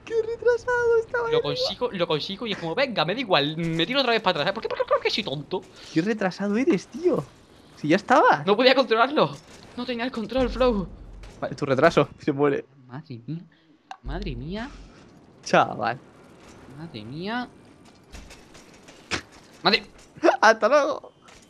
¡Qué retrasado estaba ahí arriba! Lo consigo y es como, venga, me da igual, me tiro otra vez para atrás. ¿Sabes por qué? Porque soy tonto. ¡Qué retrasado eres, tío! Si ya estabas. No podía controlarlo. No tenía el control, Flow. Vale, tu retraso. Se muere. Madre mía. Madre mía. Chaval. Madre mía. Madre. ¡Hasta luego!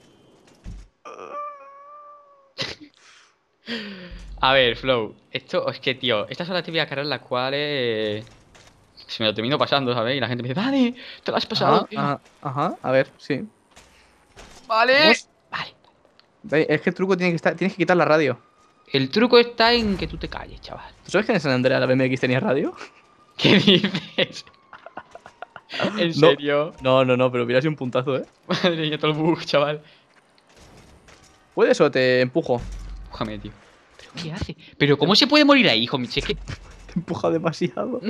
A ver, Flow. Esto es que, tío, estas son las típicas carreras en las cuales se me lo termino pasando, ¿sabes? Y la gente me dice, Dani, te lo has pasado, Ajá, tío. ajá, ajá. A ver, sí. Vale. Vamos. Vale. Es que el truco tiene que estar. Tienes que quitar la radio. El truco está en que tú te calles, chaval. ¿Tú sabes que en San Andrea la BMX tenía radio? ¿Qué dices? ¿En No. serio? No, pero hubiera sido un puntazo, ¿eh? Madre mía, todo el bug, chaval. ¿Puedes o te empujo? Empújame, tío. ¿Pero qué hace? ¿Pero cómo se puede morir ahí, hijo mío? Si es que... Te empuja demasiado.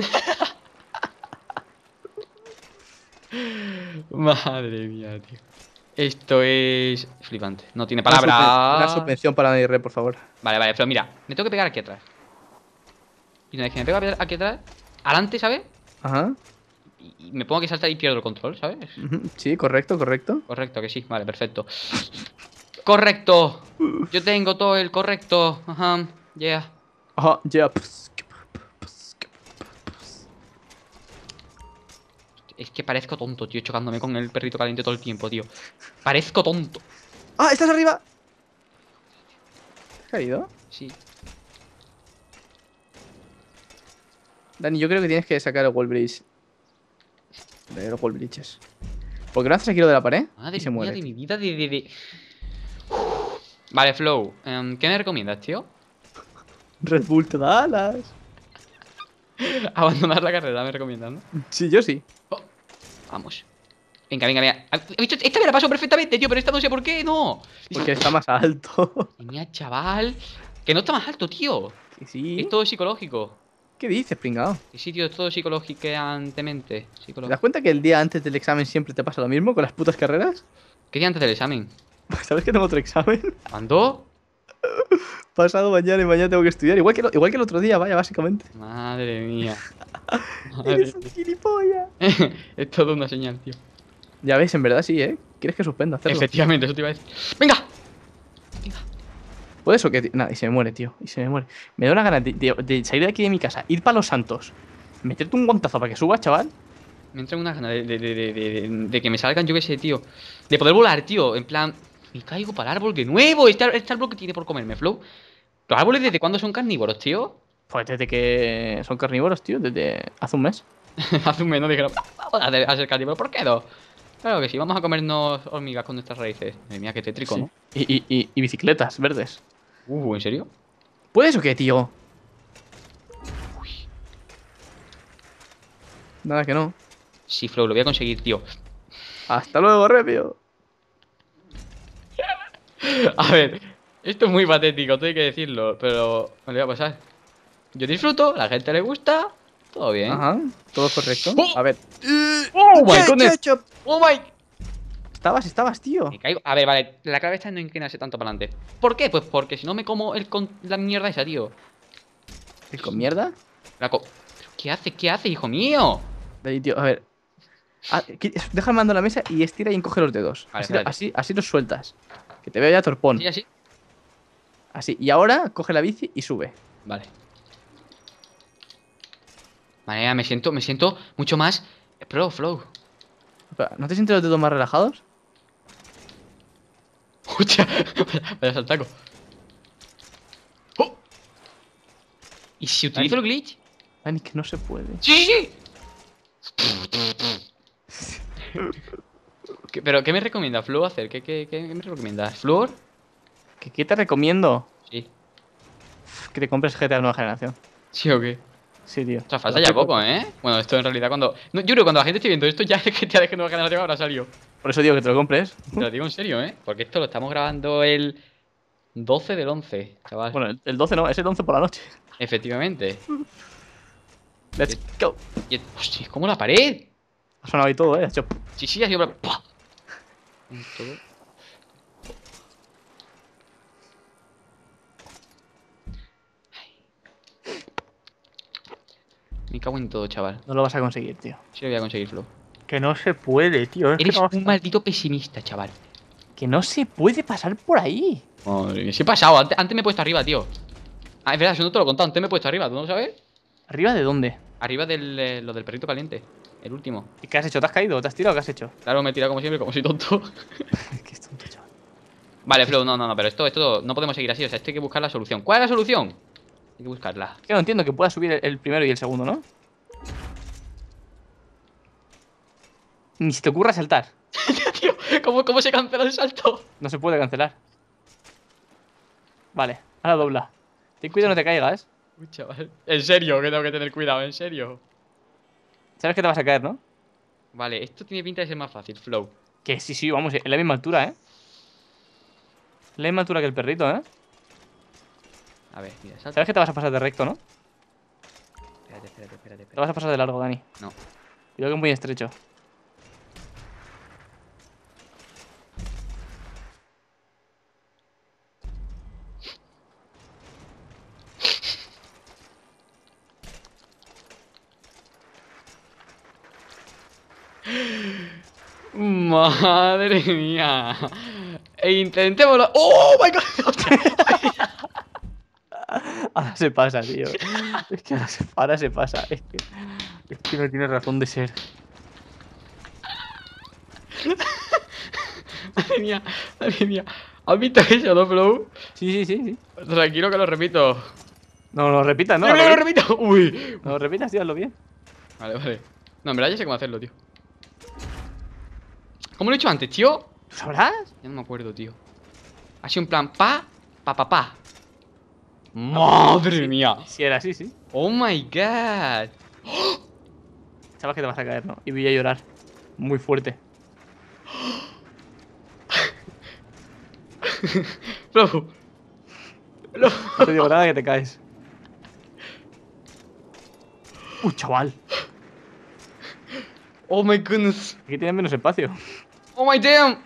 Madre mía, tío. Esto es flipante. No tiene Una palabras. subvención para Nadir, por favor. Vale, vale, pero mira, me tengo que pegar aquí atrás. Y una vez que me pego aquí atrás, adelante, ¿sabes? Ajá. Y me pongo que saltar y pierdo el control, ¿sabes? Ujú, sí, correcto, correcto. Correcto, que sí, vale, perfecto. Correcto. Yo tengo todo el correcto. Ajá, yeah. Ajá, ya. Es que parezco tonto, tío, chocándome con el perrito caliente todo el tiempo, tío. Parezco tonto. ¡Ah, estás arriba! ¿Te has caído? Sí. Dani, yo creo que tienes que sacar el wall bridge. De los wall bridges. Porque lo haces aquí lo de la pared y Madre se mía muere, de mi tío. vida Vale, Flow, ¿qué me recomiendas, tío? Red Bull te da alas. Abandonar la carrera, me recomiendas, ¿no? Sí, yo sí. Oh, vamos. Venga, venga, venga. Esta me la paso perfectamente, tío, pero esta no sé por qué, no. Porque está más alto. Tenía chaval. Que no está más alto, tío. Que Es sí. todo psicológico. ¿Qué dices, pringao? Sí, sí, tío, es todo psicológicamente. ¿Te das cuenta que el día antes del examen siempre te pasa lo mismo con las putas carreras? ¿Qué día antes del examen? ¿Sabes que tengo otro examen? ¿Cuándo? Pasado mañana y mañana tengo que estudiar. Igual que el otro día, vaya, básicamente. Madre mía. Madre Eres un mía. gilipollas. Es todo una señal, tío. Ya ves, en verdad sí, ¿eh? ¿Quieres que suspenda hacerlo? Efectivamente, eso te iba a decir. ¡Venga! Venga. ¿Puedes o qué? Nada, y se me muere, tío. Y se me muere. Me da una gana de salir de aquí de mi casa, ir para Los Santos, meterte un guantazo para que subas, chaval. Me entran unas ganas de que me salgan, yo qué sé, tío. De poder volar, tío. En plan, me caigo para el árbol de nuevo. Este árbol que tiene por comerme, Flow. ¿Los árboles desde cuándo son carnívoros, tío? Pues desde que son carnívoros, tío, desde hace un mes. Hace un mes no dijeron, vamos a ser carnívoros, ¿por qué no? Claro que sí, vamos a comernos hormigas con nuestras raíces. Madre mía, qué tétrico, Sí. ¿no? Y bicicletas verdes. ¿En serio? ¿Puedes o qué, tío? Nada que no. Sí, Flow, lo voy a conseguir, tío. Hasta luego, Repio. A ver, esto es muy patético, todo hay que decirlo, pero me lo voy a pasar. Yo disfruto, a la gente le gusta, todo bien. Ajá, todo correcto. ¡Oh! A ver. ¡Oh my Che, che, goodness! che. ¡Oh my! Estabas, tío. Me caigo. A ver, vale, la clave está en no inclinarse tanto para adelante. ¿Por qué? Pues porque si no me como la mierda esa, tío. ¿Y con mierda? ¿Pero qué hace? ¿Qué hace, hijo mío? Ahí, tío, a ver. Deja el mando en la mesa y estira y encoge los dedos. Vale, espérate. Así los sueltas. Que te veo ya torpón. ¿Así, así? Así. Y ahora coge la bici y sube. Vale. Vale, ya me siento mucho más pro, Flow. Espera, ¿no te sientes los dedos más relajados? Hostia, vaya saltaco. ¡Oh! ¿Y si utilizo Dani, el glitch? Dani, que no se puede. ¡Sí, sí, sí! ¿Pero qué me recomienda Flow hacer? ¿Qué me recomiendas? ¿Flor? ¿Qué te recomiendo? Sí. Que te compres GTA nueva generación. ¿Sí o qué? Sí, tío. O sea, Te lo falta ya acepto. poco, ¿eh? Bueno, esto en realidad cuando... No, yo creo que cuando la gente esté viendo esto ya es que ya de nueva generación habrá salido. Por eso digo que te lo compres. Te lo digo en serio, ¿eh? Porque esto lo estamos grabando el 12 del 11, chaval. Bueno, el 12 no, es el 11 por la noche. Efectivamente. Let's go. Hostia, ¿cómo la pared? Ha sonado ahí todo, ¿eh? Sí, sí, ha sido... ¡Pua! En todo. Me cago en todo, chaval. No lo vas a conseguir, tío. Sí lo voy a conseguir, Flow. Que no se puede, tío. Es Eres que, no, un maldito pesimista, chaval. que no se puede pasar por ahí. Madre mía, sí he pasado. Antes me he puesto arriba, tío. Ah, es verdad, eso no te lo he contado. Antes me he puesto arriba, ¿tú no lo sabes? ¿Arriba de dónde? Arriba del, lo del perrito caliente. El último. ¿Y qué has hecho? ¿Te has caído? ¿Te has tirado? ¿Qué has hecho? Claro, me he tirado como siempre, como soy tonto. Es que es tonto, chaval. Vale, Flow, no, pero esto no podemos seguir así. O sea, esto hay que buscar la solución. ¿Cuál es la solución? Hay que buscarla. Es que no entiendo que puedas subir el primero y el segundo, ¿no? Ni se te ocurra saltar. Tío, ¿cómo se cancela el salto? No se puede cancelar. Vale, ahora dobla. Ten cuidado, no te caigas. Uy, chaval. En serio, que tengo que tener cuidado, en serio. Sabes que te vas a caer, ¿no? Vale, esto tiene pinta de ser más fácil, Flow. Que sí, vamos, en la misma altura, ¿eh? En la misma altura que el perrito, ¿eh? A ver, mira, salta. Sabes que te vas a pasar de recto, ¿no? Espérate. Te vas a pasar de largo, Dani. No. Creo que es muy estrecho. Madre mía. E intentémoslo. ¡Oh, my God! Ahora se pasa, tío. Es que ahora se pasa. Es que no tiene razón de ser. Madre mía, madre mía. ¿Has visto eso, no, Flow? Sí. Tranquilo que lo repito. No lo repitas, ¿no? ¡Mira que lo repito! ¡Uy! No lo repitas, tío, hazlo bien. Vale. No, en verdad ya sé cómo hacerlo, tío. ¿Cómo lo he hecho antes, tío? ¿Tú sabrás? Ya no me acuerdo, tío. Ha sido un plan pa. Madre mía. Si era así, sí. Oh my god. Sabes que te vas a caer, ¿no? Y voy a llorar. Muy fuerte. Flow. No te digo nada que te caes. Chaval. Oh my goodness. Aquí tienes menos espacio. Oh my damn.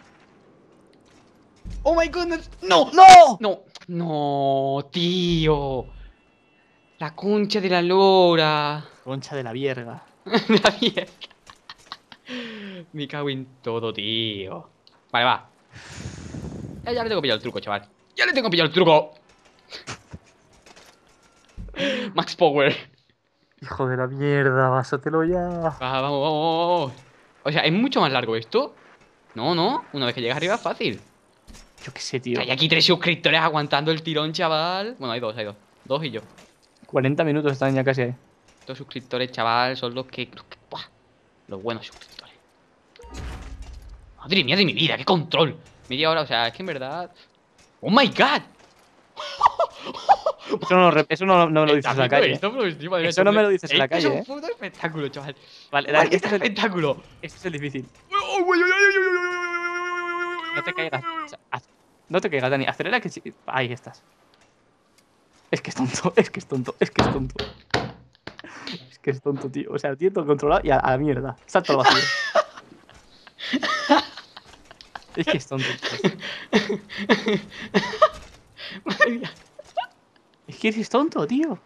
Oh my goodness. No. No, tío. La concha de la lora. Concha de la vierga. De la mierda. Me cago en todo, tío. Vale, va. Ya le tengo pillado el truco, chaval. Ya le tengo pillado el truco. Max Power. Hijo de la mierda, pásatelo ya. Vamos. O sea, ¿es mucho más largo esto? No. Una vez que llegas arriba es fácil. Yo qué sé, tío. Hay aquí 3 suscriptores aguantando el tirón, chaval. Bueno, hay dos. 2 y yo. 40 minutos están ya casi ahí. Estos suscriptores, chaval, son ¡buah! Los buenos suscriptores. Madre mía de mi vida, qué control. Media hora, o sea, es que en verdad. ¡Oh my god! Eso no me lo dices en la calle. Eso no me lo dices en la calle, Es un puto espectáculo, chaval. Vale, dale, este es el espectáculo. Este es el difícil. No te caigas. No te caigas, Dani. Acelera que sí. Ahí estás. Es que es tonto. Es que es tonto, tío. O sea, tiene todo controlado y a la mierda. Salta al vacío. Es que es tonto, tío. Madre mía. Es que eres tonto, tío.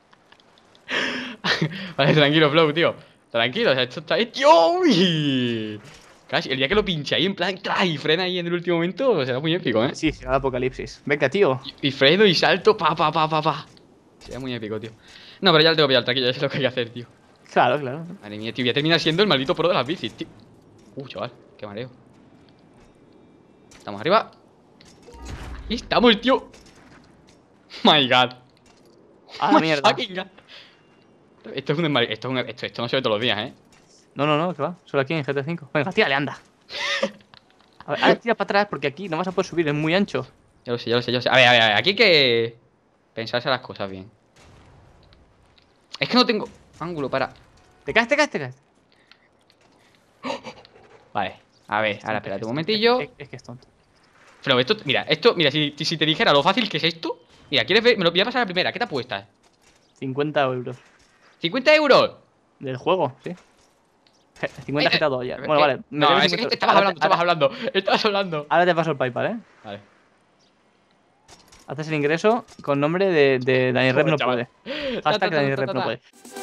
Vale, tranquilo, Flow, tío. Tranquilo, o sea, esto está ahí. ¡Tío! Uy. Casi, el día que lo pinche ahí en plan, y frena ahí en el último momento, será muy épico, ¿eh? Sí, será el apocalipsis. Venga, tío. Y freno y salto, pa. Será muy épico, tío. No, pero ya lo tengo pillado, tranquilo, ya sé lo que hay que hacer, tío. Claro, claro. Madre mía, tío, voy a terminar siendo el maldito pro de las bicis, tío. Chaval, qué mareo. Estamos arriba. Ahí estamos, tío. My god. A la My mierda. fucking god. Esto es un esto no se ve todos los días, ¿eh? No, que va. Solo aquí en GTA V. Venga, tírale, anda. A ver, ahora tira para atrás porque aquí no vas a poder subir, es muy ancho. Ya lo sé. A ver, aquí hay que pensarse las cosas bien. Es que no tengo ángulo para... Te caes. Vale, a ver, ahora espérate un momentillo. Es que es tonto. Pero esto, mira, si te dijera lo fácil que es esto. Mira, ¿quieres ver? Me lo voy a pasar a la primera, ¿qué te apuestas? 50 euros. ¿50 euros? Del juego, sí. 50 GTA 2 ya. Bueno, vale. No, es que estabas hablando. Ahora te paso el PayPal, ¿eh? Vale. Haces el ingreso con nombre de Dani Rep no puede. Hashtag Dani Rep no puede.